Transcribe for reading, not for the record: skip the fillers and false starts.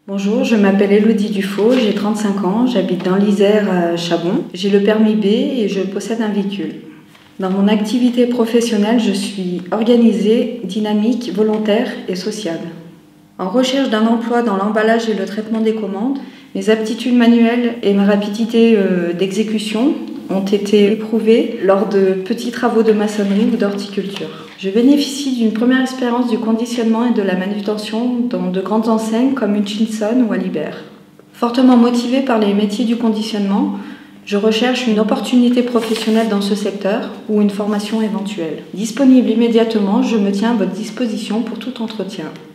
Bonjour, je m'appelle Élodie Dufaux, j'ai 35 ans, j'habite dans l'Isère à Chabon. J'ai le permis B et je possède un véhicule. Dans mon activité professionnelle, je suis organisée, dynamique, volontaire et sociable. En recherche d'un emploi dans l'emballage et le traitement des commandes, mes aptitudes manuelles et ma rapidité d'exécution ont été éprouvées lors de petits travaux de maçonnerie ou d'horticulture. Je bénéficie d'une première expérience du conditionnement et de la manutention dans de grandes enseignes comme Hutchinson ou Alibert. Fortement motivée par les métiers du conditionnement, je recherche une opportunité professionnelle dans ce secteur ou une formation éventuelle. Disponible immédiatement, je me tiens à votre disposition pour tout entretien.